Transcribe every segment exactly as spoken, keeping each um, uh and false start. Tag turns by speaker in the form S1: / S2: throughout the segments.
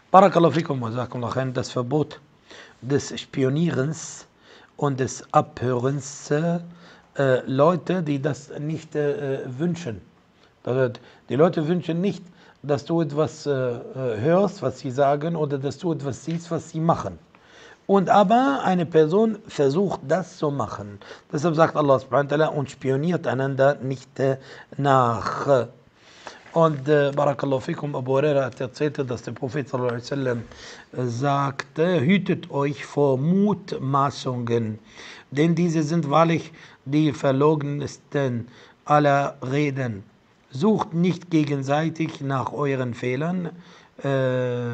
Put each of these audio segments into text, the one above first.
S1: Barakallahu fikum wa jazakumullahu khairan. Das Verbot des Spionierens und des Abhörens äh, Leute, die das nicht äh, wünschen. Also die Leute wünschen nicht, dass du etwas äh, hörst, was sie sagen, oder dass du etwas siehst, was sie machen. Und aber eine Person versucht, das zu machen. Deshalb sagt Allah subhanahu wa ta'ala, und spioniert einander nicht äh, nach. Und äh, Barakallahu fikum, Abu Huraira hat erzählt, dass der Prophet sallallahu alaihi wasallam sagte, hütet euch vor Mutmaßungen, denn diese sind wahrlich die verlogensten aller Reden. Sucht nicht gegenseitig nach euren Fehlern äh,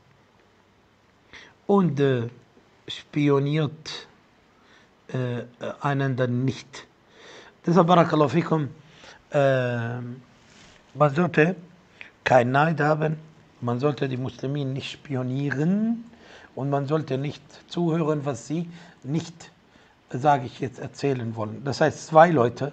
S1: und äh, spioniert äh, einander nicht. Deshalb, Barakallahu fikum, äh, man sollte kein Neid haben, man sollte die Muslimen nicht spionieren und man sollte nicht zuhören, was sie nicht, sage ich jetzt, erzählen wollen. Das heißt, zwei Leute,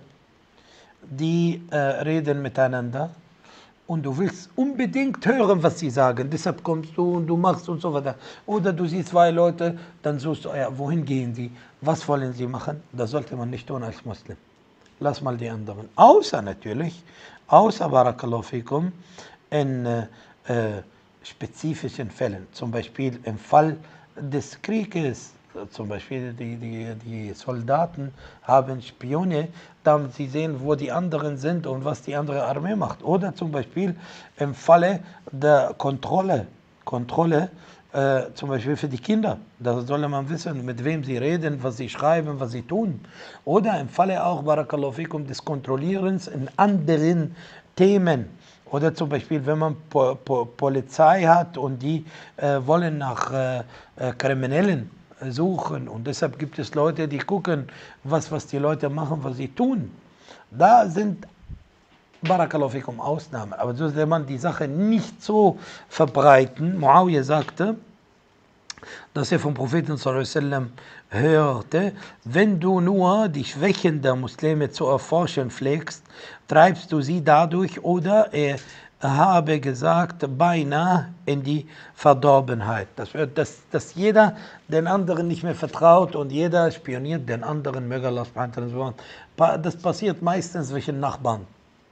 S1: die äh, reden miteinander und du willst unbedingt hören, was sie sagen, deshalb kommst du und du machst und so weiter. Oder du siehst zwei Leute, dann suchst du, ja, wohin gehen sie, was wollen sie machen? Das sollte man nicht tun als Muslim. Lass mal die anderen. Außer natürlich, außer Barakallahu fikum, in äh, äh, spezifischen Fällen, zum Beispiel im Fall des Krieges, zum Beispiel die, die, die Soldaten haben Spione, damit sie sehen, wo die anderen sind und was die andere Armee macht. Oder zum Beispiel im Falle der Kontrolle, Kontrolle äh, zum Beispiel für die Kinder. Da soll man wissen, mit wem sie reden, was sie schreiben, was sie tun. Oder im Falle auch, Barakallahu fikum, des Kontrollierens in anderen Themen. Oder zum Beispiel, wenn man po po Polizei hat und die äh, wollen nach äh, äh, Kriminellen suchen und deshalb gibt es Leute, die gucken, was, was die Leute machen, was sie tun. Da sind Barakallahu fikum Ausnahmen, aber so sollte man die Sache nicht so verbreiten. Muawiyah sagte, dass er vom Propheten sallallahu alaihi wasallam hörte, wenn du nur die Schwächen der Muslime zu erforschen pflegst, treibst du sie dadurch, oder er habe gesagt, beinahe in die Verdorbenheit. Das wird, dass, dass jeder den anderen nicht mehr vertraut und jeder spioniert den anderen. Möge Allah subhanahu wa ta'ala. Das passiert meistens zwischen Nachbarn.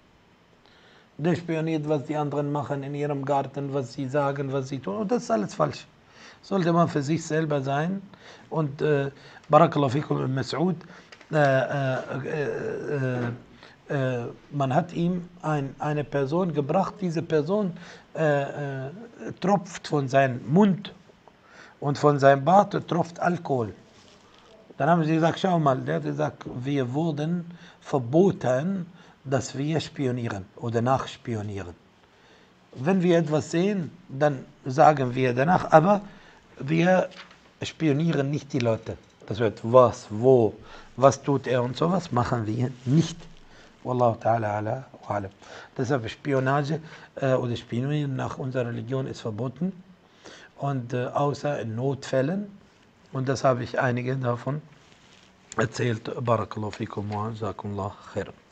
S1: Der spioniert, was die anderen machen in ihrem Garten, was sie sagen, was sie tun. Und das ist alles falsch. Sollte man für sich selber sein. Und äh, Barakallahu fikum ibn Mas'ud, äh, äh, äh, äh, man hat ihm ein, eine Person gebracht, diese Person äh, äh, tropft von seinem Mund und von seinem Bart tropft Alkohol. Dann haben sie gesagt, schau mal, der hat gesagt, wir wurden verboten, dass wir spionieren oder nachspionieren. Wenn wir etwas sehen, dann sagen wir danach, aber wir spionieren nicht die Leute. Das wird was, wo, was tut er und sowas, machen wir nicht. Wallahu ta'ala ala wa alam. Deshalb Spionage äh, oder Spionieren nach unserer Religion ist verboten. Und äh, außer in Notfällen. Und das habe ich einige davon erzählt. Barakallahu fikum wa jazakumullahu khairan.